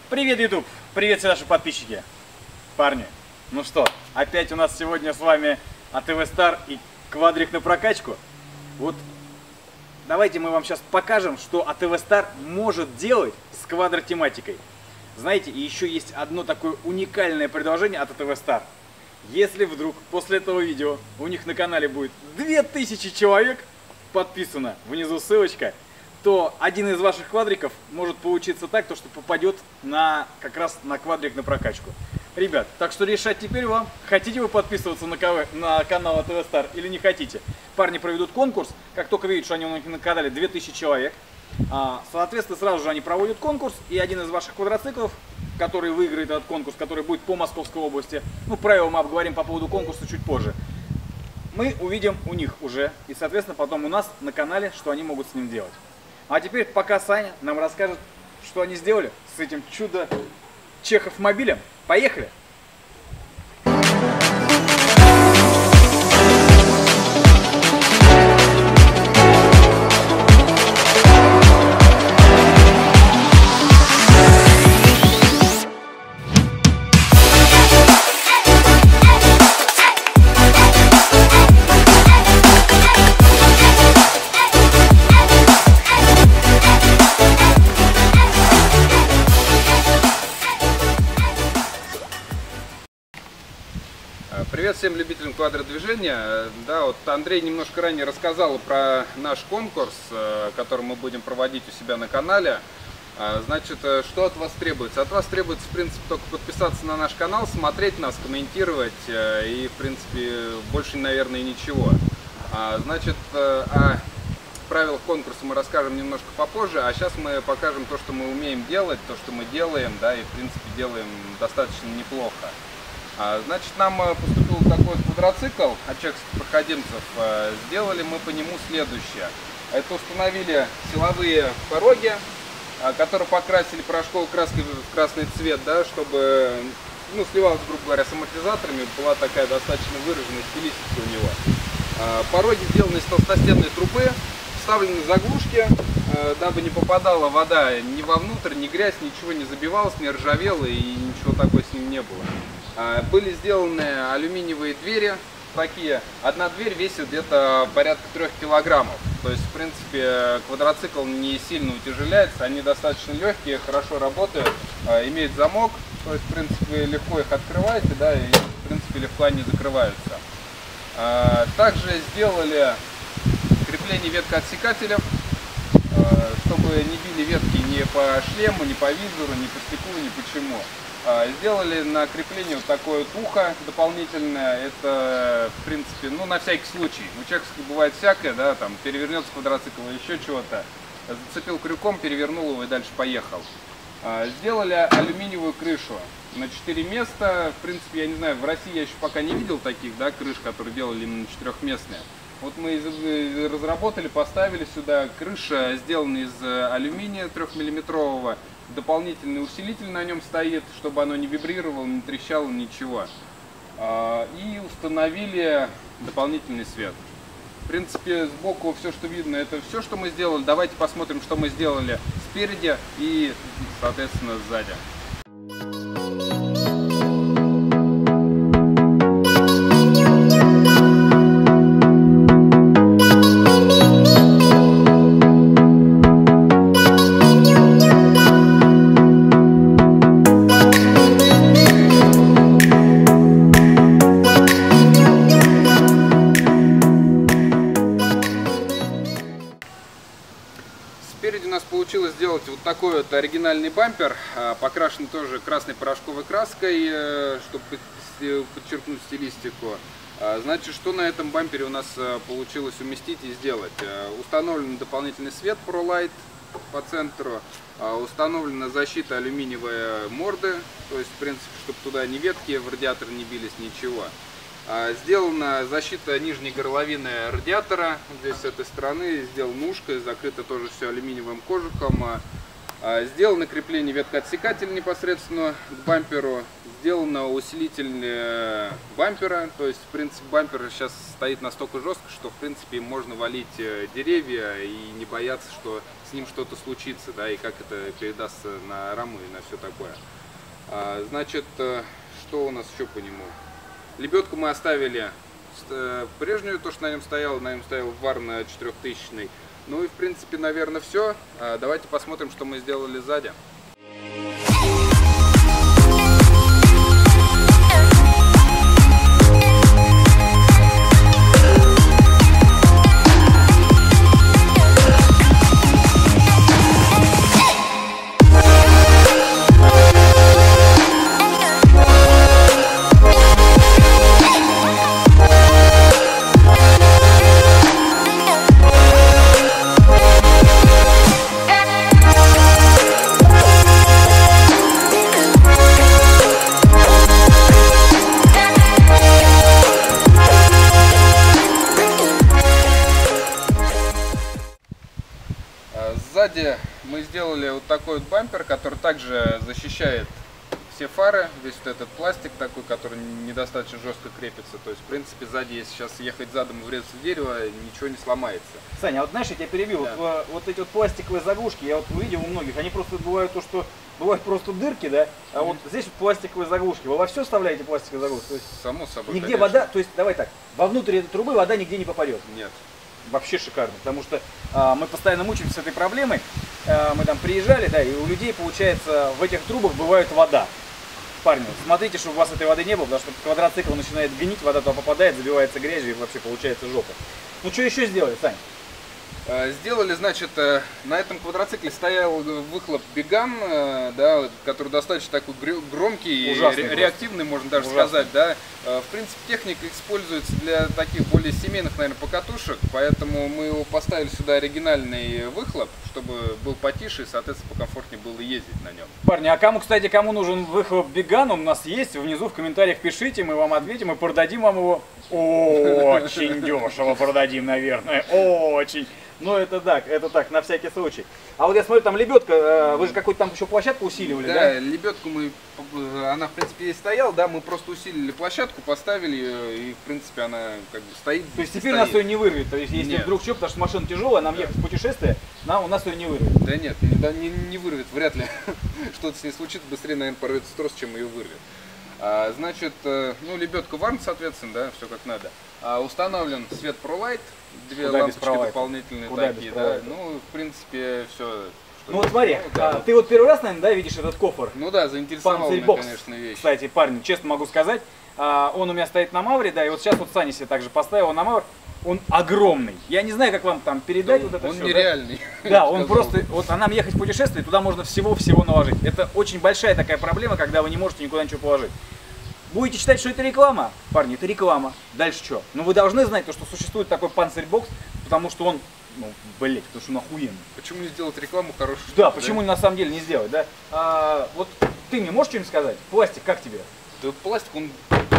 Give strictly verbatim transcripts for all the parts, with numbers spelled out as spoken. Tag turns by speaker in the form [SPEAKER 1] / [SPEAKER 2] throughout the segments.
[SPEAKER 1] Привет, YouTube! Привет все наши подписчики! Парни, ну что, опять у нас сегодня с вами АТВ Стар и квадрик на прокачку. Вот давайте мы вам сейчас покажем, что АТВ Стар может делать с квадротематикой. Знаете, и еще есть одно такое уникальное предложение от АТВ Стар. Если вдруг после этого видео у них на канале будет две тысячи человек, подписано, внизу ссылочка, то один из ваших квадриков может получиться так, то, что попадет на, как раз на квадрик на прокачку. Ребят, так что решать теперь вам, хотите вы подписываться на, КВ, на канал АТВ Стар или не хотите. Парни проведут конкурс, как только видят, что они у них на канале две тысячи человек, соответственно, сразу же они проводят конкурс, и один из ваших квадроциклов, который выиграет этот конкурс, который будет по Московской области, ну, правила мы обговорим по поводу конкурса чуть позже, мы увидим у них уже, и, соответственно, потом у нас на канале, что они могут с ним делать. А теперь пока Саня нам расскажет, что они сделали с этим чудо Чехов мобилем. Поехали!
[SPEAKER 2] Привет всем любителям квадродвижения. Да, вот Андрей немножко ранее рассказал про наш конкурс, который мы будем проводить у себя на канале. Значит, что от вас требуется? От вас требуется, в принципе, только подписаться на наш канал, смотреть нас, комментировать и, в принципе, больше, наверное, ничего. Значит, о правилах конкурса мы расскажем немножко попозже, а сейчас мы покажем то, что мы умеем делать, то, что мы делаем, да, и, в принципе, делаем достаточно неплохо. Значит, нам поступил такой квадроцикл от чешских проходимцев. Сделали мы по нему следующее. Это установили силовые пороги, которые покрасили порошковой краской в красный цвет, да, чтобы, ну, сливалось, грубо говоря, с амортизаторами. Была такая достаточно выраженная стилистика у него. Пороги сделаны из толстостенной трубы, вставлены заглушки, дабы не попадала вода ни вовнутрь, ни грязь, ничего не забивалось, не ржавело и ничего такого с ним не было. Были сделаны алюминиевые двери, такие. Одна дверь весит где-то порядка трех килограммов. То есть, в принципе, квадроцикл не сильно утяжеляется, они достаточно легкие, хорошо работают, имеют замок, то есть, в принципе, легко их открываете, да, и, в принципе, легко они закрываются. Также сделали крепление веткоотсекателя, чтобы не били ветки ни по шлему, ни по визору, ни по стеклу, ни почему. Сделали на крепление вот такое вот ухо дополнительное. Это, в принципе, ну, на всякий случай. У чеховских бывает всякое, да, там перевернется квадроцикл или еще чего-то. Зацепил крюком, перевернул его и дальше поехал. Сделали алюминиевую крышу на четыре места. В принципе, я не знаю, в России я еще пока не видел таких, да, крыш, которые делали именно четырехместные. Вот мы разработали, поставили сюда. Крыша сделана из алюминия трехмиллиметрового. Дополнительный усилитель на нем стоит, чтобы оно не вибрировало, не трещало, ничего. И установили дополнительный свет. В принципе, сбоку все, что видно, это все, что мы сделали. Давайте посмотрим, что мы сделали спереди и, соответственно, сзади. Спереди у нас получилось сделать вот такой вот оригинальный бампер, покрашенный тоже красной порошковой краской, чтобы подчеркнуть стилистику. Значит, что на этом бампере у нас получилось уместить и сделать? Установлен дополнительный свет ProLight по центру, установлена защита алюминиевой морды, то есть, в принципе, чтобы туда ни ветки в радиатор не бились, ничего. Сделана защита нижней горловины радиатора, здесь с этой стороны сделана ушко, закрыто тоже все алюминиевым кожухом. Сделано крепление веткоотсекателя непосредственно к бамперу, сделано усилитель бампера, то есть в принципе бампер сейчас стоит настолько жестко, что в принципе можно валить деревья и не бояться, что с ним что-то случится, да, и как это передастся на раму и на все такое. Значит, что у нас еще по нему? Лебедку мы оставили прежнюю, то, что на нем стояло, на нем стоял Варна четырехтысячный. Ну и в принципе, наверное, все. Давайте посмотрим, что мы сделали сзади. Сзади мы сделали вот такой вот бампер, который также защищает все фары, весь вот этот пластик такой, который недостаточно жестко крепится. То есть, в принципе, сзади, если сейчас ехать задом и врезаться в дерево, ничего не сломается.
[SPEAKER 1] Саня, а вот знаешь, я тебя перебил, да. вот, вот эти вот пластиковые заглушки, я вот увидел у многих, они просто бывают то, что бывают просто дырки, да, а mm-hmm. вот здесь вот пластиковые заглушки. Вы во все вставляете пластиковые заглушки? То есть
[SPEAKER 2] само собой,
[SPEAKER 1] нигде
[SPEAKER 2] конечно.
[SPEAKER 1] Вода, то есть, давай так, вовнутрь этой трубы вода нигде не попадет?
[SPEAKER 2] Нет.
[SPEAKER 1] Вообще шикарно, потому что а, мы постоянно мучаемся с этой проблемой. А, мы там приезжали, да, и у людей, получается, в этих трубах бывает вода. Парни, смотрите, чтобы у вас этой воды не было, потому что квадроцикл начинает гнить, вода туда попадает, забивается грязью и вообще получается жопа. Ну что еще сделали, Сань?
[SPEAKER 2] Сделали, значит, на этом квадроцикле стоял выхлоп Беган, да, который достаточно такой громкий,
[SPEAKER 1] ужасный,
[SPEAKER 2] ре реактивный, можно даже
[SPEAKER 1] ужасный.
[SPEAKER 2] сказать, да. В принципе, техника используется для таких более семейных, наверное, покатушек, поэтому мы его поставили сюда оригинальный выхлоп, чтобы был потише и, соответственно, покомфортнее было ездить на нем.
[SPEAKER 1] Парни, а кому, кстати, кому нужен выхлоп Беган, он у нас есть, внизу в комментариях пишите, мы вам ответим и продадим вам его очень дешево, продадим, наверное, очень. Ну это так, это так, на всякий случай. А вот я смотрю, там лебедка, вы же какую-то там еще площадку усиливали, да?
[SPEAKER 2] Да, лебедку мы, она в принципе и стояла, да, мы просто усилили площадку, поставили ее, и в принципе она как бы стоит.
[SPEAKER 1] То есть теперь
[SPEAKER 2] стоит.
[SPEAKER 1] нас ее не вырвет, то есть если нет. Вдруг что, потому что машина тяжелая, нам да. ехать в путешествие, нам, у нас ее не вырвет.
[SPEAKER 2] Да нет, не, не, не вырвет, вряд ли что-то с ней случится, быстрее, наверное, порвется трос, чем ее вырвет. А, значит, ну лебедка Варн, соответственно, да, все как надо. А, установлен свет ProLight, две
[SPEAKER 1] Куда
[SPEAKER 2] лампочки дополнительные
[SPEAKER 1] Куда
[SPEAKER 2] такие, да. Ну, в принципе, все.
[SPEAKER 1] Ну вот смотри, ну, да, а, вот. Ты вот первый раз, наверное, да, видишь этот кофр?
[SPEAKER 2] Ну да, заинтересовал меня, конечно, вещь.
[SPEAKER 1] Кстати, парни, честно могу сказать, а, он у меня стоит на Мавре, да, и вот сейчас вот Саня себе также поставил на Мавр. Он огромный. Я не знаю, как вам там передать
[SPEAKER 2] он,
[SPEAKER 1] вот это
[SPEAKER 2] он
[SPEAKER 1] все.
[SPEAKER 2] Он нереальный.
[SPEAKER 1] Да, да он просто, вот а нам ехать в путешествие, туда можно всего-всего наложить. Это очень большая такая проблема, когда вы не можете никуда ничего положить. Будете считать, что это реклама? Парни, это реклама. Дальше что? Ну вы должны знать, то, что существует такой панцирь-бокс, потому что он, ну, блять, потому что он охуенный.
[SPEAKER 2] Почему не сделать рекламу хорошую?
[SPEAKER 1] Да, почему да? на самом деле не сделать, да? А, вот ты мне можешь что-нибудь сказать? Пластик, как тебе?
[SPEAKER 2] Да пластик, он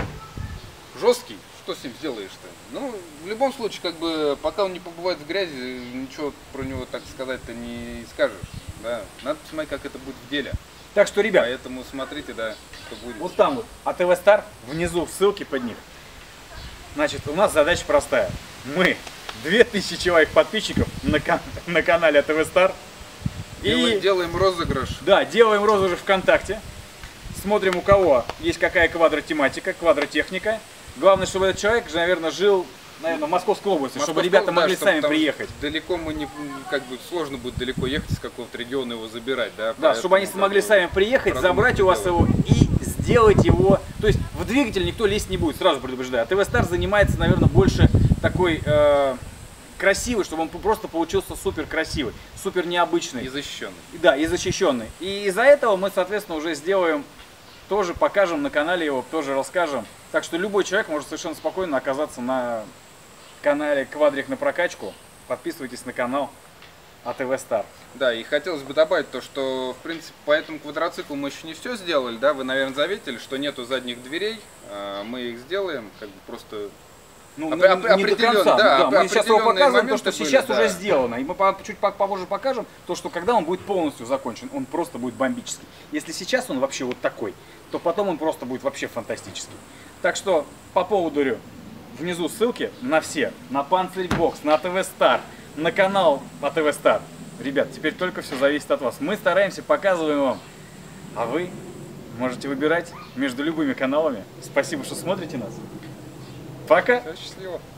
[SPEAKER 2] жесткий. Что с ним сделаешь-то? Ну, в любом случае, как бы, пока он не побывает в грязи, ничего про него, так сказать-то, не скажешь. Да? Надо посмотреть, как это будет в деле.
[SPEAKER 1] Так что, ребят,
[SPEAKER 2] поэтому смотрите, да, что будет.
[SPEAKER 1] Вот там вот, а тэ вэ Star, внизу ссылки под них. Значит, у нас задача простая. Мы, две тысячи человек подписчиков на, кан на канале а тэ вэ Star.
[SPEAKER 2] Делаем, и делаем розыгрыш.
[SPEAKER 1] Да, делаем розыгрыш ВКонтакте. Смотрим, у кого есть какая квадротематика, квадротехника. Главное, чтобы этот человек, наверное, жил, наверное, в Московской области, Московская, чтобы ребята могли да, сами приехать.
[SPEAKER 2] Далеко мы не, как бы сложно будет далеко ехать из какого-то региона его забирать, да?
[SPEAKER 1] Да, чтобы они смогли сами приехать, забрать у вас его и сделать его. То есть в двигатель никто лезть не будет, сразу предупреждаю. А тэ вэ Star занимается, наверное, больше такой э, красивый, чтобы он просто получился супер красивый, супер необычный.
[SPEAKER 2] И защищенный.
[SPEAKER 1] Да, и защищенный. И из-за этого мы, соответственно, уже сделаем, тоже покажем на канале его, тоже расскажем. Так что любой человек может совершенно спокойно оказаться на канале Квадрик на прокачку. Подписывайтесь на канал а тэ вэ Star.
[SPEAKER 2] Да, и хотелось бы добавить то, что, в принципе, по этому квадроциклу мы еще не все сделали, да, вы, наверное, заметили, что нету задних дверей, мы их сделаем, как бы просто
[SPEAKER 1] Ну,
[SPEAKER 2] Опре-
[SPEAKER 1] не-
[SPEAKER 2] опре-
[SPEAKER 1] не до
[SPEAKER 2] определенно,
[SPEAKER 1] конца.
[SPEAKER 2] да,
[SPEAKER 1] Да, мы сейчас его
[SPEAKER 2] определенные
[SPEAKER 1] показываем, то, что
[SPEAKER 2] моменты были,
[SPEAKER 1] сейчас
[SPEAKER 2] да.
[SPEAKER 1] уже сделано. И мы по- чуть по- попозже покажем то, что когда он будет полностью закончен, он просто будет бомбический. Если сейчас он вообще вот такой, то потом он просто будет вообще фантастический. Так что по поводу внизу ссылки на все, на Панцирь-бокс, на ТВ Стар, на канал по ТВ Стар. Ребят, теперь только все зависит от вас. Мы стараемся, показываем вам, а вы можете выбирать между любыми каналами. Спасибо, что смотрите нас. Пока!
[SPEAKER 2] Всё, счастливо.